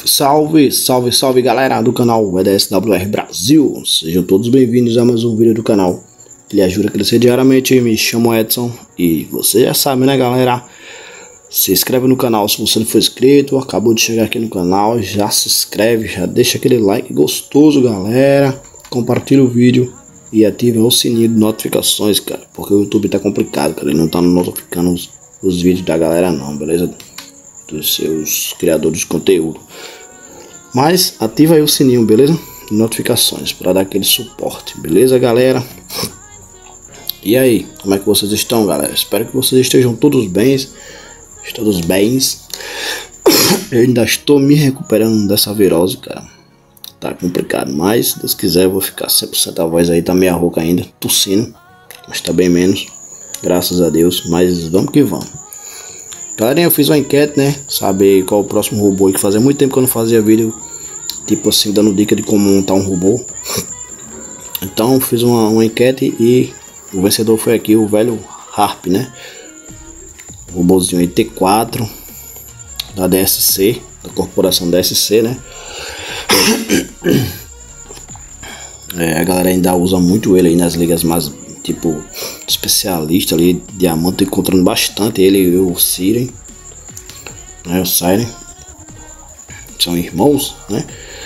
Salve, salve, salve galera do canal EDSWR Brasil. Sejam todos bem-vindos a mais um vídeo do canal que lhe ajuda a crescer diariamente. Me chamo Edson e você já sabe, né galera? Se inscreve no canal se você não for inscrito. Acabou de chegar aqui no canal, já se inscreve, já deixa aquele like gostoso galera. Compartilha o vídeo e ativa o sininho de notificações, cara, porque o YouTube tá complicado, cara, ele não tá notificando os vídeos da galera não, beleza? Dos seus criadores de conteúdo. Mas ativa aí o sininho, beleza? De notificações para dar aquele suporte, beleza galera? E aí, como é que vocês estão galera? Espero que vocês estejam todos bem. Eu ainda estou me recuperando dessa virose, cara. Tá complicado, mas se Deus quiser eu vou ficar 100%. A voz aí tá meio rouca ainda, tossindo, mas tá bem menos, graças a Deus. Mas vamos que vamos. Galerinha, eu fiz uma enquete, né? Saber qual o próximo robô aí, que fazia muito tempo que eu não fazia vídeo, tipo assim, dando dica de como montar um robô. Então fiz uma enquete e o vencedor foi aqui, o velho Harp, né? O robôzinho aí T4 da DSC, da corporação DSC, né? A galera ainda usa muito ele aí nas ligas mais tipo especialista ali, diamante, tô encontrando bastante ele e o Siren, né? O Siren são irmãos, né?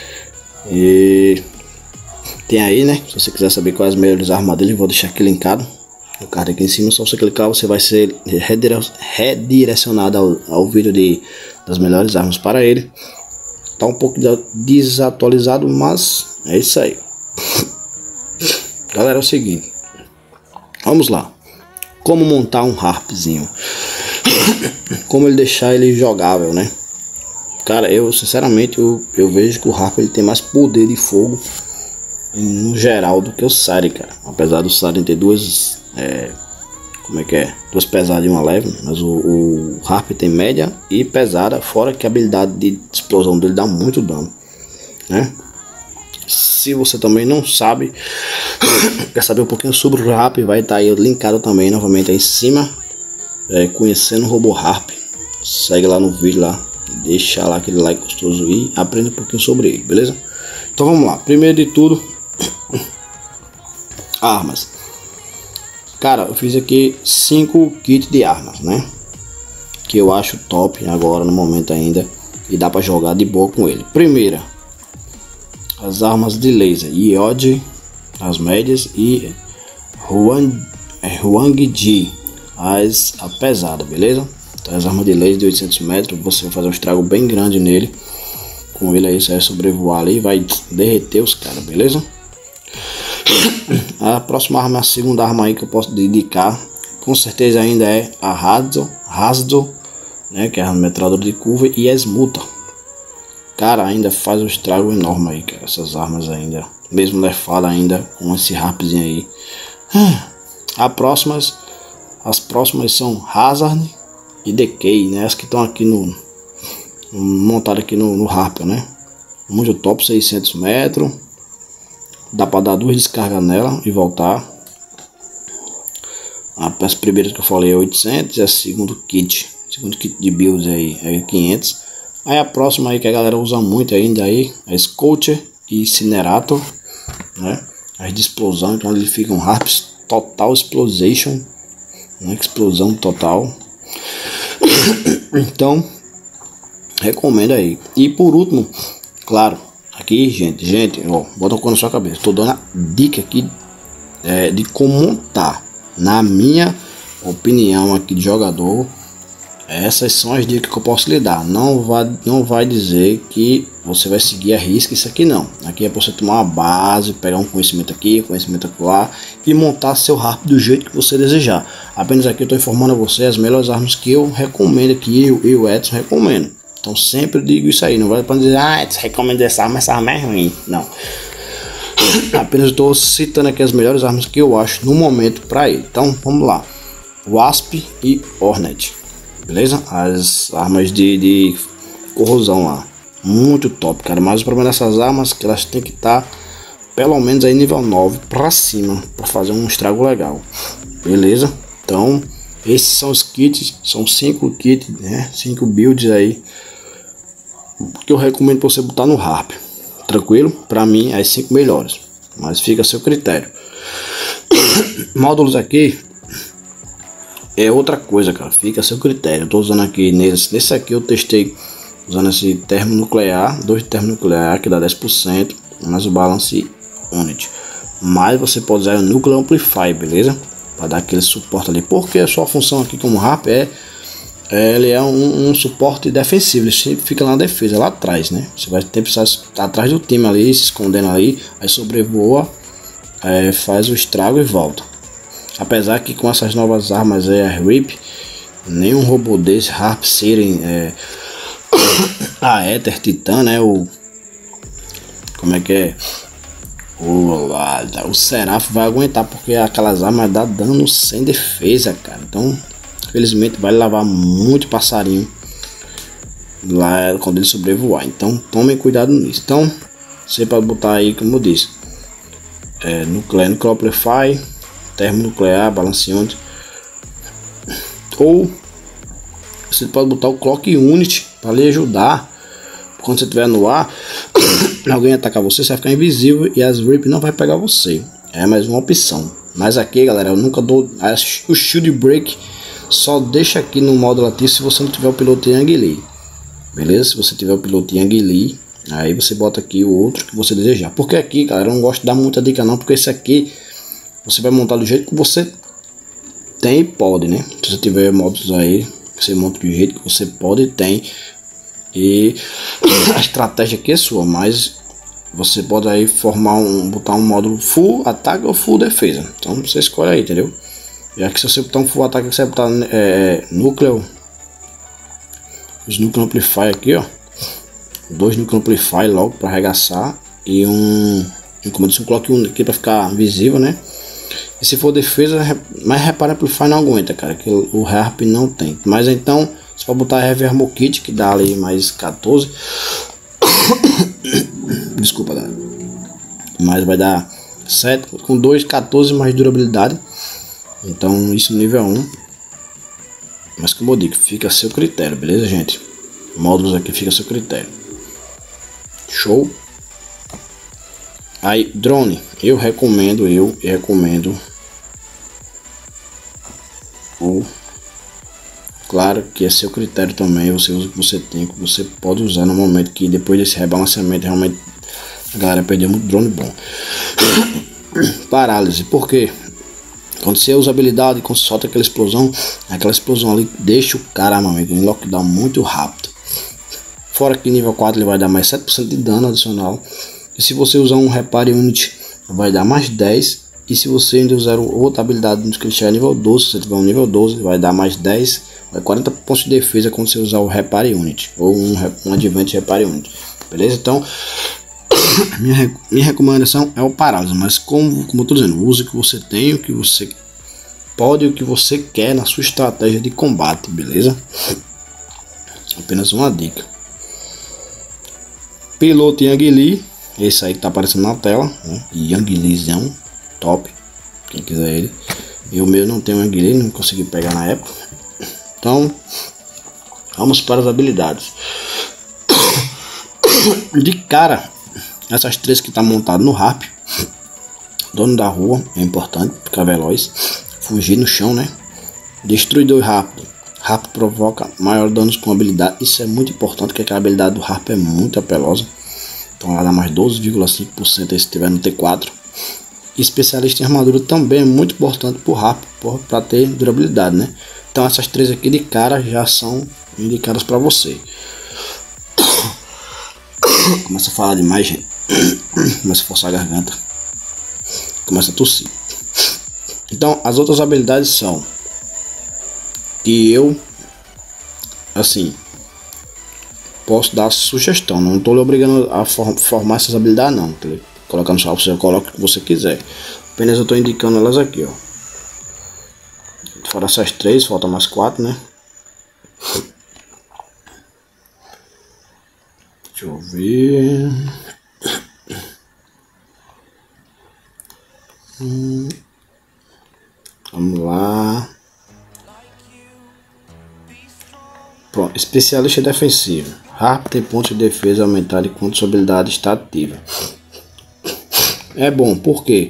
E tem aí, né? Se você quiser saber quais as melhores armas dele, vou deixar aqui linkado no card aqui em cima. Só você clicar, você vai ser redirecionado ao vídeo das melhores armas para ele. Tá um pouco desatualizado, mas é isso aí. Galera, é o seguinte, vamos lá. Como montar um Harpzinho? Como ele deixar ele jogável, né? Cara, eu sinceramente eu vejo que o Harp ele tem mais poder de fogo no geral do que o Siren, cara. Apesar do Siren ter duas duas pesadas e uma leve, mas o Harp tem média e pesada, fora que a habilidade de explosão dele dá muito dano, né? Se você também não sabe, quer saber um pouquinho sobre o Harp, vai estar aí linkado também novamente aí em cima, conhecendo o robô Harp. Segue lá no vídeo lá, deixa lá aquele like gostoso e aprenda um pouquinho sobre ele, beleza? Então vamos lá. Primeiro de tudo, armas. Cara, eu fiz aqui 5 kits de armas, né? Que eu acho top agora no momento ainda e dá pra jogar de boa com ele. Primeira, as armas de laser Iod, as médias, e Huang-Ji, a pesada, beleza? Então as armas de laser de 800 metros, você vai fazer um estrago bem grande nele. Com ele aí você vai sobrevoar ali e vai derreter os caras, beleza? A próxima arma, a segunda arma aí que eu posso dedicar, com certeza ainda é a Rasdo, né? Que é a metralhadora de curva, e a Smuta. Cara, ainda faz um estrago enorme aí, cara, essas armas ainda, mesmo nerfada ainda com esse Harpzinho aí. As próximas são Hazard e Decay, né? As que estão aqui montadas aqui no Harp, né? Muito top, 600 metros. Dá para dar 2 descargas nela e voltar. As primeiras que eu falei é 800 e a segundo kit de builds aí é 500. Aí a próxima aí que a galera usa muito ainda aí é Sculptor e Incinerator, né? As de explosão, então ele fica um Harp Total Explosion, né? Explosão total. Então recomendo aí. E por último, claro, aqui gente, ó, bota o cone na sua cabeça. Tô dando a dica aqui de como montar. Na minha opinião aqui de jogador, essas são as dicas que eu posso lhe dar. Não vai dizer que você vai seguir a risca isso aqui não. Aqui é para você tomar uma base, pegar um conhecimento aqui, conhecimento lá e montar seu Harp do jeito que você desejar. Apenas aqui eu estou informando a você as melhores armas que eu recomendo aqui, eu e o Edson recomendo. Então sempre digo isso aí, não vai para dizer, Edson recomendo essa arma é ruim. Não. Apenas estou citando aqui as melhores armas que eu acho no momento para ele. Então vamos lá. Wasp e Hornet. Beleza? As armas de corrosão lá. Muito top, cara. Mas o problema dessas armas é que elas têm que estar pelo menos aí nível 9 para cima, para fazer um estrago legal. Beleza? Então esses são os kits. São 5 kits, né? 5 builds aí que eu recomendo pra você botar no harp. Tranquilo? Pra mim, as 5 melhores. Mas fica a seu critério. Módulos aqui é outra coisa, cara. Fica a seu critério. Eu tô usando aqui nesse aqui eu testei usando esse termonuclear, 2 termonuclear que dá 10%, mais o balance unit. Mas você pode usar o Nuclear Amplify, beleza? Para dar aquele suporte ali. Porque a sua função aqui como harp ele é um suporte defensivo. Ele sempre fica na defesa, lá atrás, né? Você vai ter que precisar estar atrás do time ali, se escondendo ali, aí sobrevoa, faz o estrago e volta. Apesar que com essas novas armas a RIP, nenhum robô desse, Harp, Siren, a Ether, Titan, né? Como é que é? O Seraph vai aguentar, porque aquelas armas dá dano sem defesa, cara. Então, infelizmente, vai levar muito passarinho lá quando ele sobrevoar. Então, tomem cuidado nisso. Então, você pode botar aí, como eu disse, Nuclear Amplify, termonuclear, balanceante, ou você pode botar o Clock Unit para lhe ajudar. Quando você estiver no ar, alguém atacar você, você vai ficar invisível e as RIP não vai pegar você. É mais uma opção. Mas aqui, galera, eu nunca dou o Shield Break. Só deixa aqui no modo ativo se você não tiver o piloto Yang Li. Beleza? Se você tiver o piloto Yang Li, aí você bota aqui o outro que você desejar. Porque aqui, galera, eu não gosto de dar muita dica não, porque esse aqui você vai montar do jeito que você tem e pode, né? Se você tiver modos aí, você monta do jeito que você pode e tem. E a estratégia aqui é sua, mas você pode aí botar um módulo full ataque ou full defesa. Então você escolhe aí, entendeu? Já que se você botar um full ataque, você vai botar núcleo, os Nuclear Amplify aqui, ó, 2 Nuclear Amplify logo para arregaçar e como eu disse, um Clock aqui para ficar visível, né? E se for defesa, mas repara, Amplify não aguenta, cara, que o Harp não tem. Mas então você pode botar Heavy Armor Kit, que dá ali mais 14. Desculpa, galera. Mas vai dar 7 com 2, 14 mais durabilidade. Então isso no nível 1. Mas como eu digo, fica a seu critério, beleza, gente? Módulos aqui fica a seu critério. Show? Aí, drone, eu recomendo claro que é seu critério também, você usa o que você tem, que você pode usar no momento que depois desse rebalanceamento realmente a galera perdeu muito drone bom. Parálise, porque quando você usa habilidade, quando você solta aquela explosão ali deixa o cara, meu amigo, em lockdown muito rápido. Fora que nível 4 ele vai dar mais 7% de dano adicional. E se você usar um Repare Unit, vai dar mais 10. E se você ainda usar outra habilidade que ele chegar nível 12, se você tiver um nível 12, vai dar mais 10. Vai 40 pontos de defesa quando você usar o Repare Unit. Ou um Advent Repare Unit. Beleza? Então, minha recomendação é o Parálise. Mas como eu estou dizendo, use o que você tem, o que você pode e o que você quer na sua estratégia de combate. Beleza? Apenas uma dica. Piloto Yang Li. Esse aí que tá aparecendo na tela, né? Yang Lizão, top. Quem quiser ele. E o meu não tem o Yang Li, não consegui pegar na época. Então, vamos para as habilidades. De cara, essas 3 que tá montado no Harp. Dono da rua, é importante, ficar veloz. Fugir no chão, né? Destruidor rápido. Harp provoca maior danos com habilidade. Isso é muito importante, porque a habilidade do Harp é muito apelosa. Então ela dá mais 12,5% se estiver no T4. Especialista em armadura também é muito importante para o Harp, para ter durabilidade, né? Então essas 3 aqui de cara já são indicadas para você. Começa a falar demais, gente. Começa a forçar a garganta. Começa a tossir. Então as outras habilidades são que eu, assim, posso dar sugestão, não estou lhe obrigando a formar essas habilidades não, colocar no salvo, você coloca o que você quiser, apenas eu estou indicando elas aqui, ó. Fora essas 3, falta mais 4, né? Deixa eu ver. Vamos lá. Pronto, especialista defensivo. Harp tem pontos de defesa aumentado enquanto sua habilidade está ativa. É bom, por quê?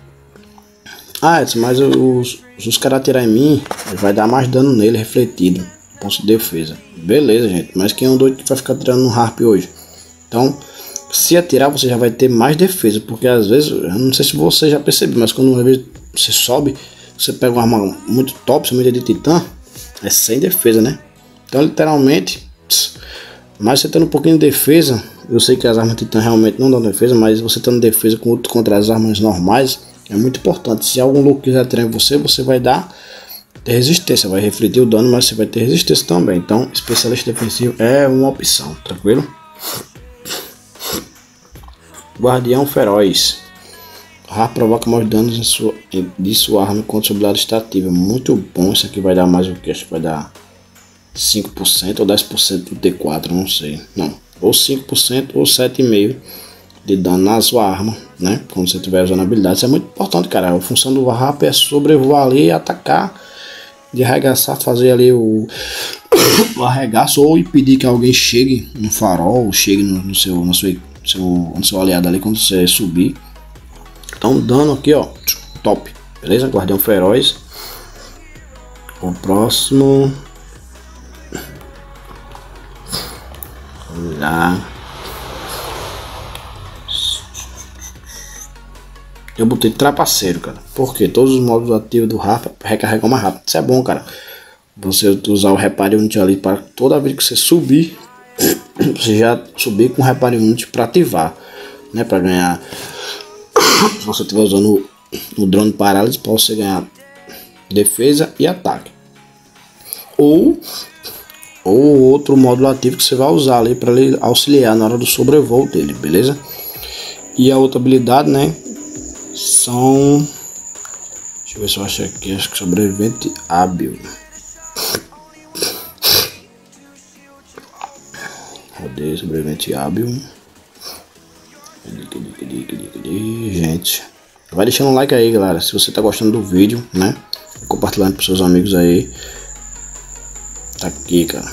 Mas se os caras atirar em mim, vai dar mais dano nele refletido. Pontos de defesa. Beleza, gente. Mas quem é um doido que vai ficar atirando no Harp hoje? Então, se atirar, você já vai ter mais defesa. Porque às vezes, eu não sei se você já percebeu, mas quando uma vez você sobe, você pega uma arma muito top, somente de titã, é sem defesa, né? Então, literalmente, mas você tendo um pouquinho de defesa, eu sei que as armas titã realmente não dão defesa, mas você tendo defesa contra as armas normais, é muito importante. Se algum louco quiser atirar em você, você vai ter resistência, vai refletir o dano, mas você vai ter resistência também. Então, especialista defensivo é uma opção, tranquilo? Guardião feroz. Harp provoca mais danos de sua arma enquanto sua habilidade está ativa. Muito bom. Isso aqui vai dar mais o que? Acho que vai dar 5% ou 10% do T4, não sei. Não, ou 5% ou 7,5% de dano na sua arma, né? Quando você estiver usando a habilidade. Isso é muito importante, cara. A função do Harp é sobrevoar ali e atacar, de arregaçar, fazer ali o arregaço ou impedir que alguém chegue no farol, chegue no seu aliado ali quando você subir. Então, dano aqui, ó, top, beleza? Guardião feroz. O próximo, vamos lá. Eu botei trapaceiro, cara, porque todos os modos ativos do Harp recarregam mais rápido. Isso é bom, cara. Você usar o Repare Unity ali para toda vez que você subir, você já subir com o Repare Unity para ativar, né? Para ganhar. Se você estiver usando o drone parálise, para você ganhar defesa e ataque. Ou outro módulo ativo que você vai usar ali para ele auxiliar na hora do sobrevoo dele, beleza? E a outra habilidade, né? São, deixa eu ver se eu acho aqui, acho que sobrevivente hábil. Rodei sobrevivente hábil. Gente, vai deixando um like aí, galera, se você tá gostando do vídeo, né? Compartilhando para seus amigos aí. Tá aqui, cara.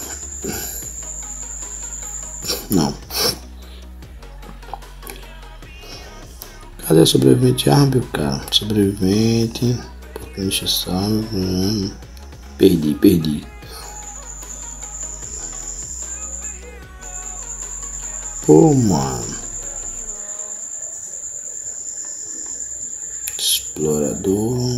Não. Cadê o sobrevivente hábil, cara? Sobrevivente. Perdi. Pô, mano. Explorador.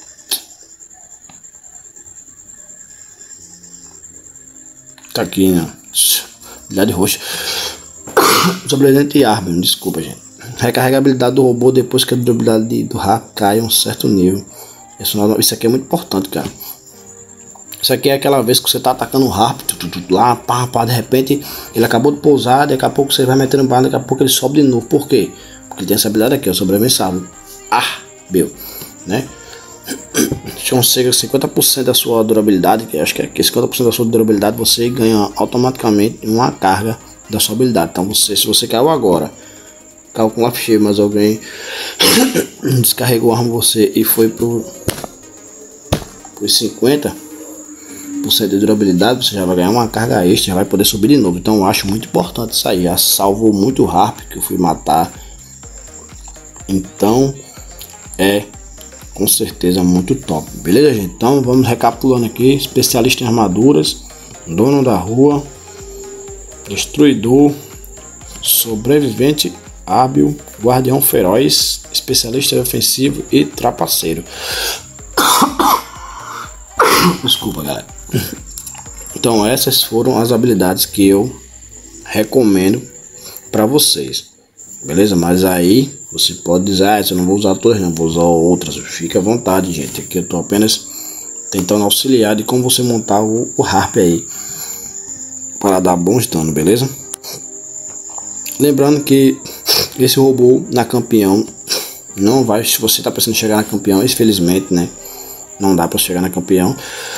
Tá aqui, né? Habilidade roxa. Sobrevivente hábil, desculpa, gente. Recarrega a habilidade do robô depois que a durabilidade do Harp cai a um certo nível. Isso aqui é muito importante, cara. Isso aqui é aquela vez que você tá atacando o Harp lá, pá, de repente ele acabou de pousar, daqui a pouco você vai metendo bala, daqui a pouco ele sobe de novo. Por quê? Porque ele tem essa habilidade aqui, ó, sobrevivenciável. Né? Chega 50% da sua durabilidade, que acho que é 50% da sua durabilidade, você ganha automaticamente uma carga da sua habilidade. Então se você caiu agora, caiu com lápis cheio, mas alguém descarregou a arma você e foi por 50% de durabilidade, você já vai ganhar uma carga extra, já vai poder subir de novo. Então eu acho muito importante isso aí. Já salvou muito o Harp que eu fui matar. Então é com certeza muito top, beleza, gente? Então vamos recapitulando aqui: especialista em armaduras, dono da rua, destruidor, sobrevivente hábil, guardião feroz, especialista ofensivo e trapaceiro. Desculpa, galera. Então essas foram as habilidades que eu recomendo para vocês, beleza? Mas aí você pode dizer, eu não vou usar todas, não vou usar outras. Fique à vontade, gente. Aqui eu tô apenas tentando auxiliar de como você montar o Harp aí para dar bons danos, beleza? Lembrando que esse robô na campeão não vai, se você tá pensando em chegar na campeão, infelizmente, né? Não dá para chegar na campeão.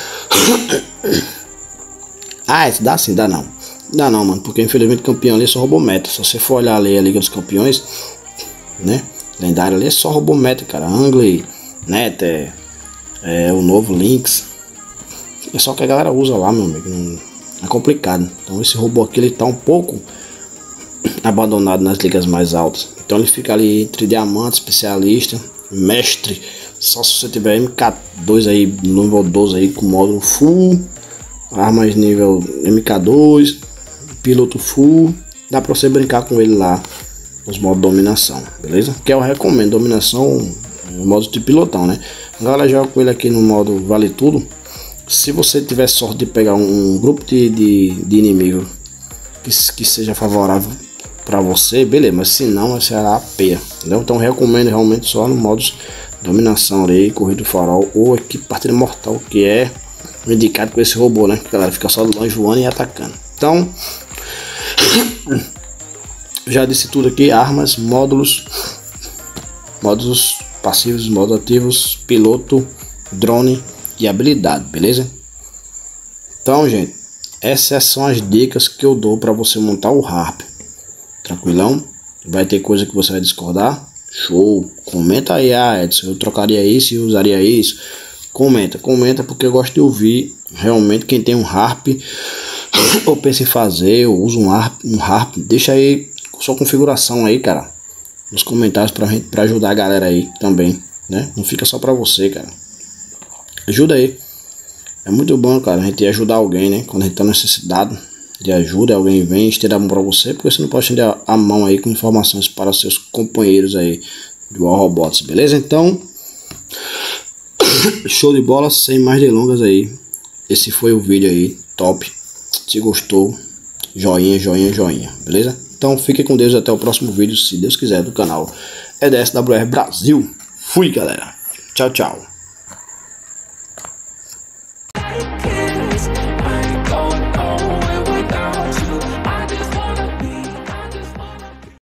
Isso dá sim, dá não. Dá não, mano, porque infelizmente campeão ali é só robô meta. Se você for olhar ali a Liga dos Campeões, né? Lendário ali é só robô meta, cara. Angle, Nether, o novo Lynx. É só que a galera usa lá, meu amigo. é complicado. Então esse robô aqui ele tá um pouco abandonado nas ligas mais altas. Então ele fica ali entre diamante, especialista, mestre. Só se você tiver MK2 aí, nível 12 aí com módulo full, armas nível MK2, piloto full, dá pra você brincar com ele lá nos modos dominação, beleza? Que eu recomendo dominação no modo de pilotão, né? Agora joga com ele aqui no modo vale tudo. Se você tiver sorte de pegar um grupo de inimigo que seja favorável para você, beleza, mas se não, vai ser a peia, entendeu? Então recomendo realmente só no modos dominação ali, corrida do farol ou equipe partida mortal, que é indicado com esse robô, né? Que a galera fica só de longe voando e atacando. Então já disse tudo aqui: armas, módulos passivos, modos ativos, piloto, drone e habilidade, beleza? Então, gente, essas são as dicas que eu dou para você montar o Harp. Tranquilão? Vai ter coisa que você vai discordar? Show! Comenta aí, Edson, eu trocaria isso e usaria isso. Comenta porque eu gosto de ouvir realmente quem tem um Harp ou pensa em fazer, ou usa um Harp, deixa aí sua configuração aí, cara, nos comentários pra ajudar a galera aí também, né? Não fica só pra você, cara. Ajuda aí. É muito bom, cara, a gente ajudar alguém, né? Quando a gente tá necessitado de ajuda, alguém vem estender a mão pra você, porque você não pode estender a mão aí com informações para seus companheiros aí do War Robots, beleza? Então, show de bola, sem mais delongas aí. Esse foi o vídeo aí, top. Se gostou, joinha, beleza? Então fique com Deus, até o próximo vídeo, se Deus quiser, do canal EDSWR Brasil. Fui, galera. Tchau, tchau.